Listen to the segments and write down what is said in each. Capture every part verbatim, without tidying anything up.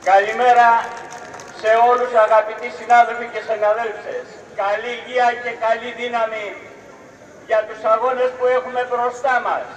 Καλημέρα σε όλους αγαπητοί συνάδελφοι και συναδέλφες. Καλή υγεία και καλή δύναμη για τους αγώνες που έχουμε μπροστά μας.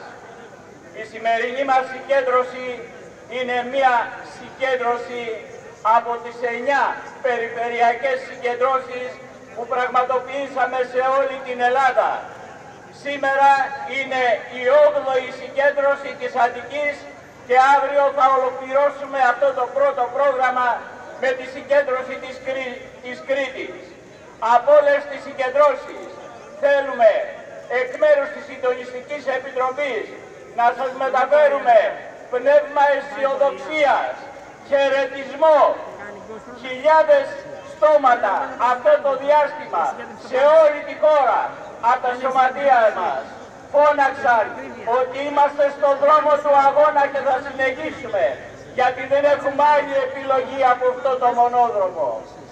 Η σημερινή μας συγκέντρωση είναι μια συγκέντρωση από τις εννιά περιφερειακές συγκεντρώσεις που πραγματοποιήσαμε σε όλη την Ελλάδα. Σήμερα είναι η όγδοη συγκέντρωση της Αττικής και αύριο θα ολοκληρώσουμε αυτό το πρώτο πρόγραμμα με τη συγκέντρωση της, Κρή... της Κρήτης. Από όλες τις συγκεντρώσεις θέλουμε εκ μέρους της Συντονιστικής Επιτροπής να σας μεταφέρουμε πνεύμα αισιοδοξίας, χαιρετισμό, χιλιάδες στόματα αυτό το διάστημα σε όλη τη χώρα από τα σωματεία μας. Φώναξαν ότι είμαστε στον δρόμο του αγώνα και θα συνεχίσουμε, γιατί δεν έχουμε άλλη επιλογή από αυτό το μονόδρομο.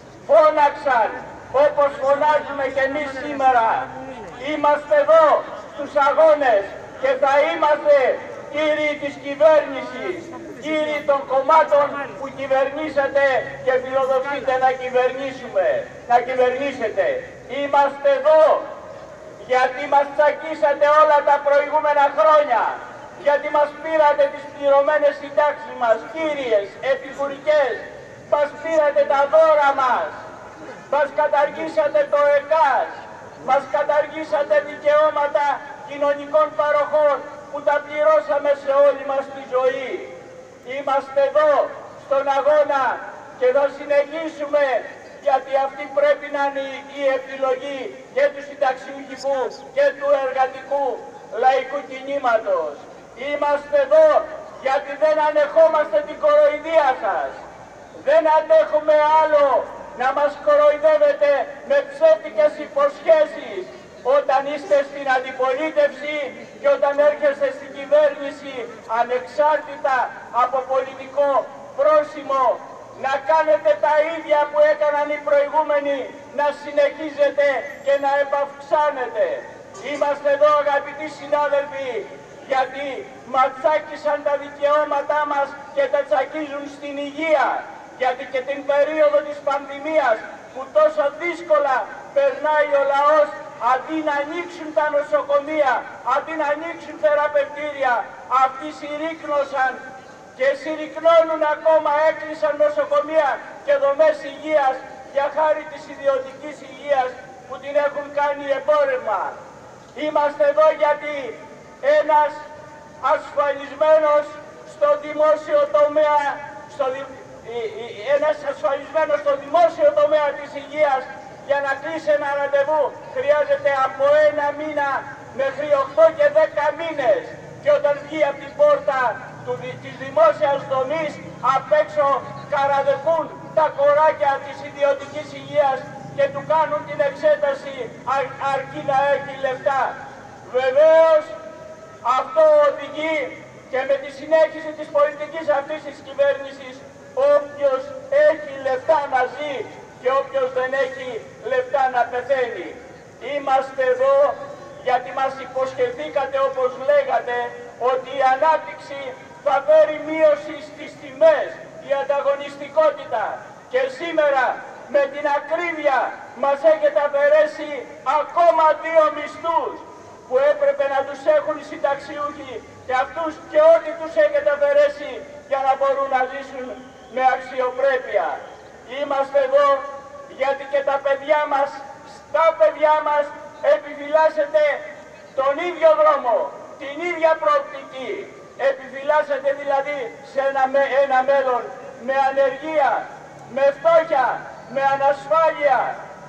Φώναξαν όπως φωνάζουμε και εμείς σήμερα. Είμαστε εδώ στους αγώνες και θα είμαστε κύριοι της κυβέρνησης, κύριοι των κομμάτων που κυβερνήσατε και φιλοδοξείτε να κυβερνήσουμε, να κυβερνήσετε. Είμαστε εδώ γιατί μας τσακίσατε όλα τα προηγούμενα χρόνια, γιατί μας πήρατε τις πληρωμένες συντάξεις μας, κύριες, επικουρικές, μας πήρατε τα δώρα μας, μας καταργήσατε το ΕΚΑΣ, μας καταργήσατε δικαιώματα κοινωνικών παροχών που τα πληρώσαμε σε όλη μας τη ζωή. Είμαστε εδώ στον αγώνα και θα συνεχίσουμε, γιατί αυτή πρέπει να είναι η επιλογή και του συνταξιούχικού και του εργατικού λαϊκού κινήματος. Είμαστε εδώ γιατί δεν ανεχόμαστε την κοροϊδία σας. Δεν αντέχουμε άλλο να μας κοροϊδεύετε με ψεύτικες υποσχέσεις όταν είστε στην αντιπολίτευση και όταν έρχεστε στην κυβέρνηση ανεξάρτητα από πολιτικό πρόσημο, να κάνετε τα ίδια που έκαναν οι προηγούμενοι, να συνεχίζετε και να επαυξάνετε. Είμαστε εδώ αγαπητοί συνάδελφοι, γιατί ματσάκισαν τα δικαιώματά μας και τα τσακίζουν στην υγεία. Γιατί και την περίοδο της πανδημίας που τόσο δύσκολα περνάει ο λαός, αντί να ανοίξουν τα νοσοκομεία, αντί να ανοίξουν θεραπευτήρια, αυτοί συρρίκνωσαν και συρρικνώνουν ακόμα, έκλεισαν νοσοκομεία και δομές υγείας για χάρη της ιδιωτικής υγείας που την έχουν κάνει εμπόρευμα. Είμαστε εδώ γιατί ένας ασφαλισμένος στο δημόσιο τομέα, στο, ένας ασφαλισμένος στο δημόσιο τομέα της υγείας για να κλείσει ένα ραντεβού χρειάζεται από ένα μήνα μέχρι οκτώ και δέκα μήνες. Και όταν βγει από την πόρτα του, της δημόσιας δομής, απ' έξω καραδεκούν τα κοράκια της ιδιωτικής υγείας και του κάνουν την εξέταση αρ, αρκεί να έχει λεφτά. Βεβαίως αυτό οδηγεί και με τη συνέχιση της πολιτικής αυτής της κυβέρνησης, όποιος έχει λεφτά να ζει και όποιος δεν έχει λεφτά να πεθαίνει. Είμαστε εδώ γιατί μας υποσχεθήκατε, όπως λέγατε, ότι η ανάπτυξη θα φέρει μείωση στις τιμές, η ανταγωνιστικότητα. Και σήμερα με την ακρίβεια μας έχετε αφαιρέσει ακόμα δύο μισθούς που έπρεπε να τους έχουν οι συνταξιούχοι και αυτούς και ό,τι τους έχετε αφαιρέσει για να μπορούν να ζήσουν με αξιοπρέπεια. Είμαστε εδώ γιατί και τα παιδιά μας, στα παιδιά μας επιφυλάσσετε τον ίδιο δρόμο, την ίδια προοπτική. Επιφυλάσσετε δηλαδή σε ένα, ένα μέλλον με ανεργία, με φτώχεια, με ανασφάλεια.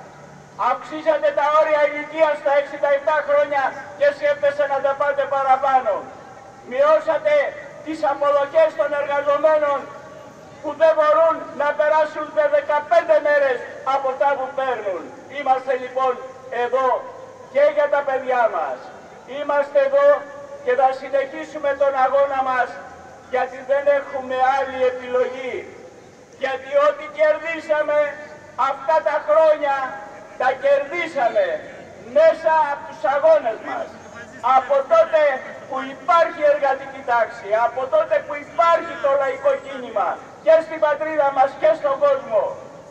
Αυξήσατε τα όρια ηλικίας στα εξήντα επτά χρόνια και σκέφτεστε να τα πάτε παραπάνω. Μειώσατε τις αποδοχές των εργαζομένων που δεν μπορούν να περάσουν με δεκαπέντε μέρες από αυτά που παίρνουν. Είμαστε λοιπόν εδώ και για τα παιδιά μας. Είμαστε εδώ και θα συνεχίσουμε τον αγώνα μας, γιατί δεν έχουμε άλλη επιλογή. Γιατί ό,τι κερδίσαμε αυτά τα χρόνια τα κερδίσαμε μέσα από τους αγώνες μας. Από τότε που υπάρχει εργατική τάξη, από τότε που υπάρχει το λαϊκό κίνημα, και στην πατρίδα μας και στον κόσμο.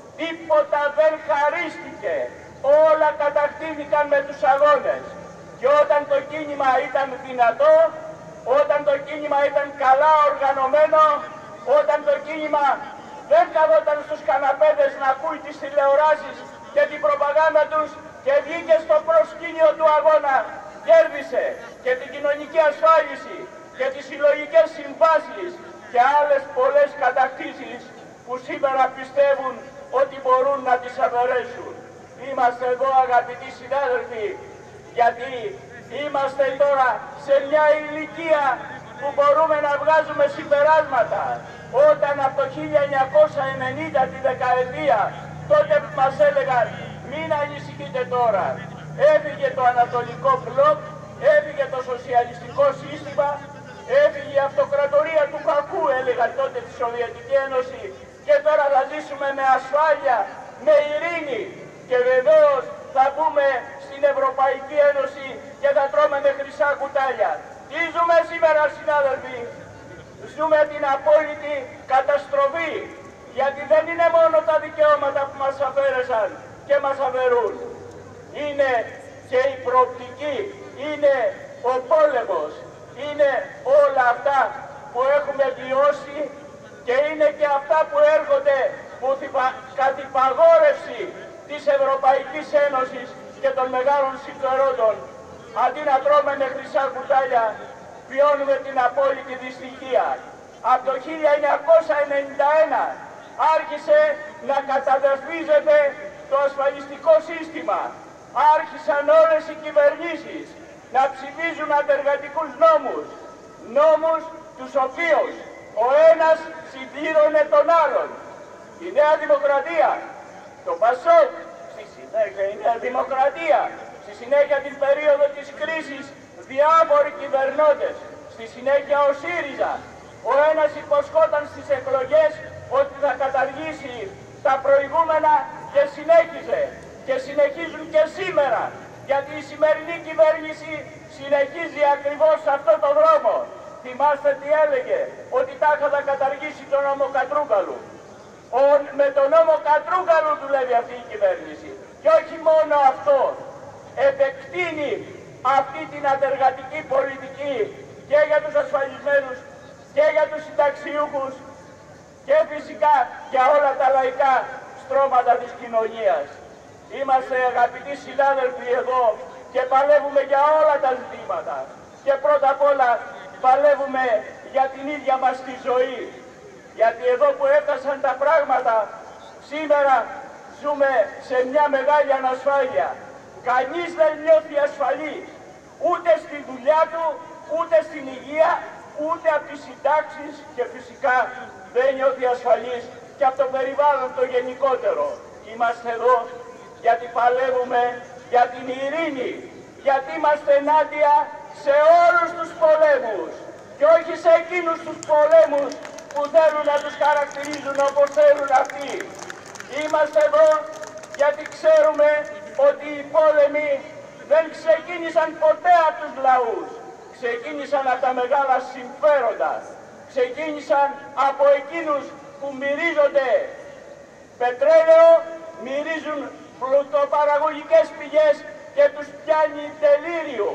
Τίποτα δεν χαρίστηκε. Όλα κατακτήθηκαν με τους αγώνες. Και όταν το κίνημα ήταν δυνατό, όταν το κίνημα ήταν καλά οργανωμένο, όταν το κίνημα δεν καθόταν στους καναπέδες να ακούει τις τηλεοράσεις και την προπαγάνδα τους και βγήκε στο προσκήνιο του αγώνα, κέρδισε και την κοινωνική ασφάλιση και τις συλλογικές συμβάσεις και άλλες πολλές κατακτήσεις που σήμερα πιστεύουν ότι μπορούν να τις αφαιρέσουν. Είμαστε εδώ, αγαπητοί συνάδελφοι, γιατί είμαστε τώρα σε μια ηλικία που μπορούμε να βγάζουμε συμπεράσματα. Όταν από το χίλια εννιακόσια ενενήντα, τη δεκαετία, τότε που μας έλεγαν μην ανησυχείτε τώρα, έφυγε το Ανατολικό Μπλοκ, έφυγε το σοσιαλιστικό σύστημα, έφυγε η αυτοκρατορία του κακού, έλεγαν τότε τη Σοβιετική Ένωση, και τώρα θα ζήσουμε με ασφάλεια, με ειρήνη. Και βεβαίως θα μπούμε στην Ευρωπαϊκή Ένωση και θα τρώμε με χρυσά κουτάλια. Τι ζούμε σήμερα, συνάδελφοι? Ζούμε την απόλυτη καταστροφή, γιατί δεν είναι μόνο τα δικαιώματα που μας αφαίρεσαν και μας αφαιρούν. Είναι και η προοπτική, είναι ο πόλεμος, είναι όλα αυτά που έχουμε βιώσει και είναι και αυτά που έρχονται που κατ' υπαγόρευση της Ευρωπαϊκής Ένωσης και των μεγάλων συμφερόντων. Αντί να τρώμε με χρυσά κουτάλια, βιώνουμε την απόλυτη δυστυχία. Από το χίλια εννιακόσια ενενήντα ένα άρχισε να καταδεσπίζεται το ασφαλιστικό σύστημα. Άρχισαν όλες οι κυβερνήσεις να ψηφίζουν αντεργατικούς νόμους. Νόμους τους οποίους ο ένας συμπλήρωνε τον άλλον. Η Νέα Δημοκρατία, το Πασόκ, στη συνέχεια η Νέα Δημοκρατία, στη συνέχεια την περίοδο της κρίσης διάφοροι κυβερνώντες, στη συνέχεια ο ΣΥΡΙΖΑ. Ο ένας υποσχόταν στις εκλογές ότι θα καταργήσει τα προηγούμενα και συνέχιζε. Και συνεχίζουν και σήμερα, γιατί η σημερινή κυβέρνηση συνεχίζει ακριβώς σε αυτόν τον δρόμο. Θυμάστε τι έλεγε, ότι τάχα θα καταργήσει τον νόμο Κατρούγκαλου. Ο, με τον νόμο Κατρούγκαλου δουλεύει αυτή η κυβέρνηση. Και όχι μόνο αυτό, επεκτείνει αυτή την αντεργατική πολιτική και για τους ασφαλισμένους και για τους συνταξιούχους και φυσικά για όλα τα λαϊκά στρώματα της κοινωνίας. Είμαστε, αγαπητοί συνάδελφοι, εδώ και παλεύουμε για όλα τα ζητήματα. Και πρώτα απ' όλα παλεύουμε για την ίδια μας τη ζωή. Γιατί εδώ που έφτασαν τα πράγματα, σήμερα ζούμε σε μια μεγάλη ανασφάλεια. Κανείς δεν νιώθει ασφαλής, ούτε στη δουλειά του, ούτε στην υγεία, ούτε από τις συντάξεις και φυσικά δεν νιώθει ασφαλής και από το περιβάλλον το γενικότερο. Είμαστε εδώ γιατί παλεύουμε για την ειρήνη, γιατί είμαστε ενάντια σε όλους τους πολέμους και όχι σε εκείνους τους πολέμους που θέλουν να τους χαρακτηρίζουν όπως θέλουν αυτοί. Είμαστε εδώ γιατί ξέρουμε ότι οι πόλεμοι δεν ξεκίνησαν ποτέ από τους λαούς. Ξεκίνησαν από τα μεγάλα συμφέροντα. Ξεκίνησαν από εκείνους που μυρίζονται πετρέλαιο, μυρίζουν πλουτοπαραγωγικές πηγές και τους πιάνει τελείριο.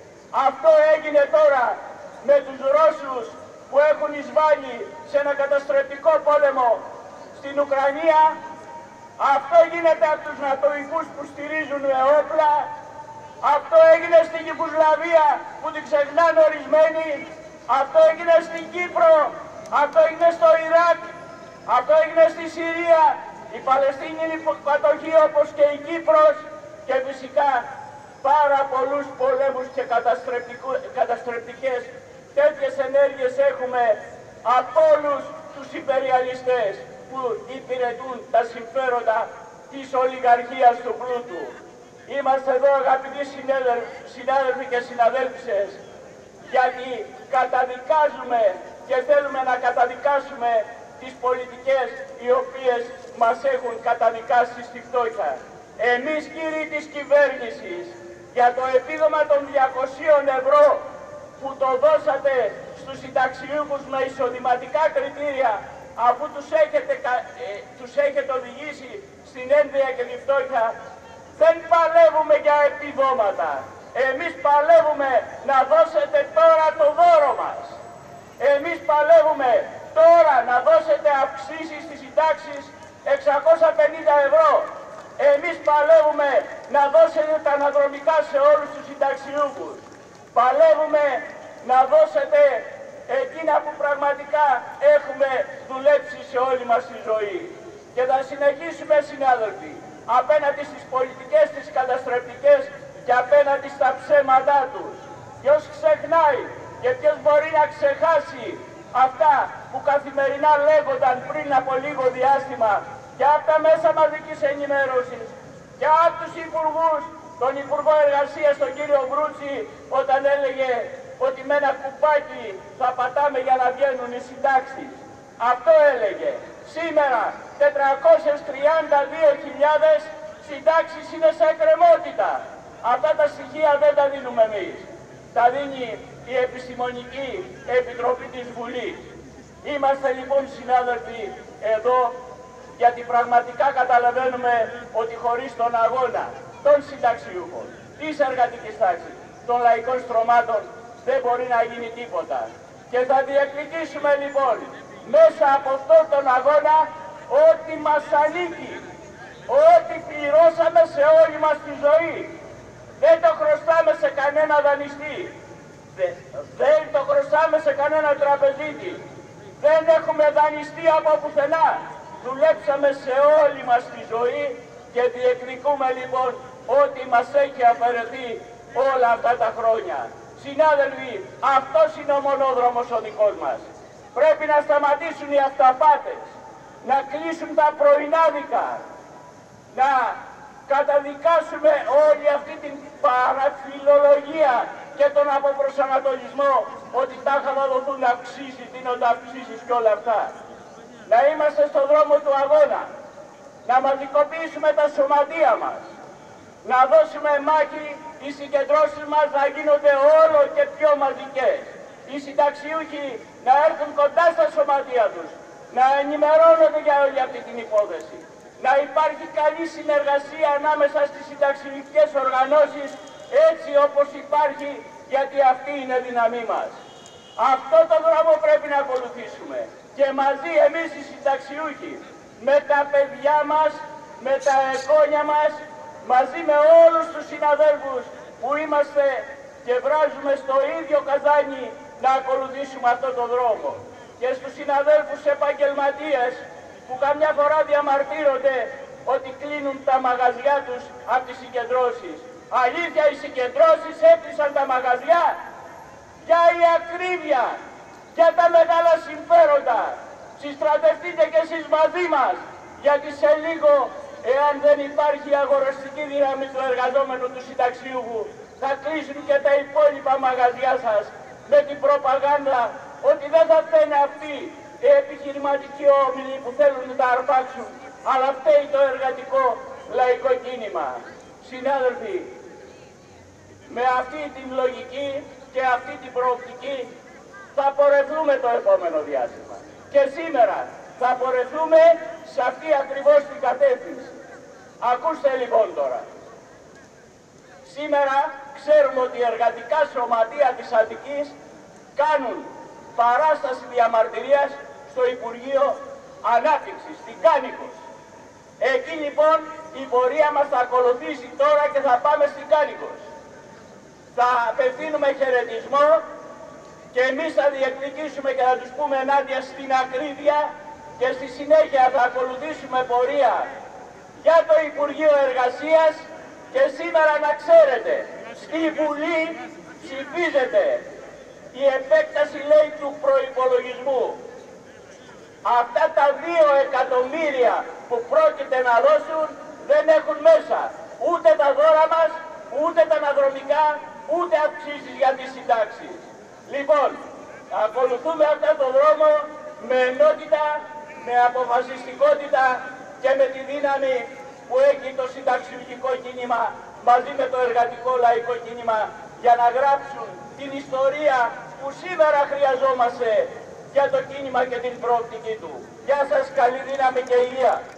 Αυτό έγινε τώρα με τους Ρώσους που έχουν εισβάλει σε ένα καταστρεπτικό πόλεμο στην Ουκρανία. Αυτό γίνεται από τους νατοικούς που στηρίζουν με όπλα. Αυτό έγινε στην Ιουγκοσλαβία που την ξεχνάνε ορισμένοι. Αυτό έγινε στην Κύπρο. Αυτό έγινε στο Ιράκ. Αυτό έγινε στη Συρία. Η Παλαιστίνη είναι υποκατοχή όπως και η Κύπρος. Και φυσικά πάρα πολλούς πολέμους και καταστρεπτικές τέτοιες ενέργειες έχουμε από όλους τους υπεριαλιστές που υπηρετούν τα συμφέροντα της ολιγαρχίας του πλούτου. Είμαστε εδώ, αγαπητοί συνάδελφοι και συναδέλφισες, γιατί καταδικάζουμε και θέλουμε να καταδικάσουμε τις πολιτικές οι οποίες μας έχουν καταδικάσει στη φτώχεια. Εμείς, κύριοι της κυβέρνησης, για το επίδομα των διακοσίων ευρώ που το δώσατε στους συνταξιούχους με εισοδηματικά κριτήρια, αφού τους έχετε, ε, τους έχετε οδηγήσει στην ένδυα και τη φτώχεια, δεν παλεύουμε για επιδόματα. Εμείς παλεύουμε να δώσετε τώρα το δώρο μας. Εμείς παλεύουμε τώρα να δώσετε αυξήσεις στις συντάξεις εξακόσια πενήντα ευρώ. Εμείς παλεύουμε να δώσετε τα αναδρομικά σε όλους τους συνταξιούχους. Παλεύουμε να δώσετε εκείνα που πραγματικά έχουμε δουλέψει σε όλη μας τη ζωή. Και θα συνεχίσουμε, συνάδελφοι, απέναντι στις πολιτικές τις καταστρεπτικές και απέναντι στα ψέματά τους. Ποιος ξεχνάει και ποιος μπορεί να ξεχάσει αυτά που καθημερινά λέγονταν πριν από λίγο διάστημα και από τα μέσα μαζικής ενημέρωσης και από τους υπουργούς, τον Υπουργό Εργασίας, τον κύριο Βρούτσι, όταν έλεγε ότι με ένα κουπάκι θα πατάμε για να βγαίνουν οι συντάξεις. Αυτό έλεγε. Σήμερα τετρακόσιες τριάντα δύο χιλιάδες συντάξεις είναι σε εκκρεμότητα. Αυτά τα στοιχεία δεν τα δίνουμε εμείς. Τα δίνει η Επιστημονική Επιτροπή της Βουλής. Είμαστε λοιπόν, συνάδελφοι, εδώ γιατί πραγματικά καταλαβαίνουμε ότι χωρίς τον αγώνα των συνταξιούχων, της εργατικής τάξης, των λαϊκών στρωμάτων δεν μπορεί να γίνει τίποτα. Και θα διεκδικήσουμε λοιπόν μέσα από αυτόν τον αγώνα ό,τι μας ανήκει, ό,τι πληρώσαμε σε όλη μας τη ζωή. Δεν το χρωστάμε σε κανένα δανειστή, δεν το χρωστάμε σε κανένα τραπεζίτη, δεν έχουμε δανειστεί από πουθενά. Δουλέψαμε σε όλη μας τη ζωή και διεκδικούμε λοιπόν ό,τι μας έχει αφαιρεθεί όλα αυτά τα χρόνια. Συνάδελφοι, αυτός είναι ο μονόδρομος ο δικός μας. Πρέπει να σταματήσουν οι αυταπάτες, να κλείσουν τα πρωινάδικα, να καταδικάσουμε όλη αυτή την παραφιλολογία και τον αποπροσανατολισμό ότι τάχα θα δοθούν αυξήσεις, δίνονται αυξήσεις και όλα αυτά. Να είμαστε στον δρόμο του αγώνα, να μαζικοποιήσουμε τα σωματεία μας, να δώσουμε μάχη οι συγκεντρώσεις μας να γίνονται όλο και πιο μαζικές. Οι συνταξιούχοι να έρθουν κοντά στα σωματεία τους, να ενημερώνονται για όλη αυτή την υπόθεση. Να υπάρχει καλή συνεργασία ανάμεσα στις συνταξιούχικες οργανώσεις, έτσι όπως υπάρχει, γιατί αυτή είναι δύναμή μας. Αυτό το δρόμο πρέπει να ακολουθήσουμε. Και μαζί εμείς οι συνταξιούχοι, με τα παιδιά μας, με τα εγγόνια μας, μαζί με όλους τους συναδέλφους που είμαστε και βράζουμε στο ίδιο καζάνι να ακολουθήσουμε αυτόν τον δρόμο. Και στους συναδέλφους επαγγελματίες που καμιά φορά διαμαρτύρονται ότι κλείνουν τα μαγαζιά τους από τις συγκεντρώσεις. Αλήθεια, οι συγκεντρώσεις έκλεισαν τα μαγαζιά για η ακρίβεια, για τα μεγάλα συμφέροντα. Συστρατευτείτε κι εσείς μαζί μας, γιατί σε λίγο, εάν δεν υπάρχει αγοραστική δύναμη του εργαζόμενου του συνταξιούχου, θα κλείσουν και τα υπόλοιπα μαγαζιά σας με την προπαγάνδα ότι δεν θα φταίνε αυτοί οι επιχειρηματικοί όμιλοι που θέλουν να τα αρπάξουν, αλλά φταίει το εργατικό λαϊκό κίνημα. Συνάδελφοι, με αυτή την λογική και αυτή την προοπτική θα πορευτούμε το επόμενο διάστημα. Και σήμερα θα πορευτούμε σε αυτή ακριβώς την κατεύθυνση. Ακούστε λοιπόν τώρα. Σήμερα ξέρουμε ότι οι εργατικά σωματεία της Αττικής κάνουν παράσταση διαμαρτυρίας στο Υπουργείο Ανάπτυξης, στην Κάνικος. Εκεί λοιπόν η πορεία μας θα ακολουθήσει τώρα και θα πάμε στην Κάνικος. Θα απευθύνουμε χαιρετισμό και εμείς θα διεκδικήσουμε και θα τους πούμε ενάντια στην ακρίβεια και στη συνέχεια θα ακολουθήσουμε πορεία για το Υπουργείο Εργασίας και σήμερα να ξέρετε, στη Βουλή ψηφίζεται η επέκταση, λέει, του προϋπολογισμού. Αυτά τα δύο εκατομμύρια που πρόκειται να δώσουν δεν έχουν μέσα ούτε τα δώρα μας, ούτε τα αναδρομικά, ούτε αυξήσεις για τις συντάξεις. Λοιπόν, ακολουθούμε αυτόν τον δρόμο με ενότητα, με αποφασιστικότητα και με τη δύναμη που έχει το συνταξιουργικό κίνημα μαζί με το εργατικό λαϊκό κίνημα για να γράψουν την ιστορία που σήμερα χρειαζόμαστε για το κίνημα και την προοπτική του. Γεια σας, καλή δύναμη και υγεία.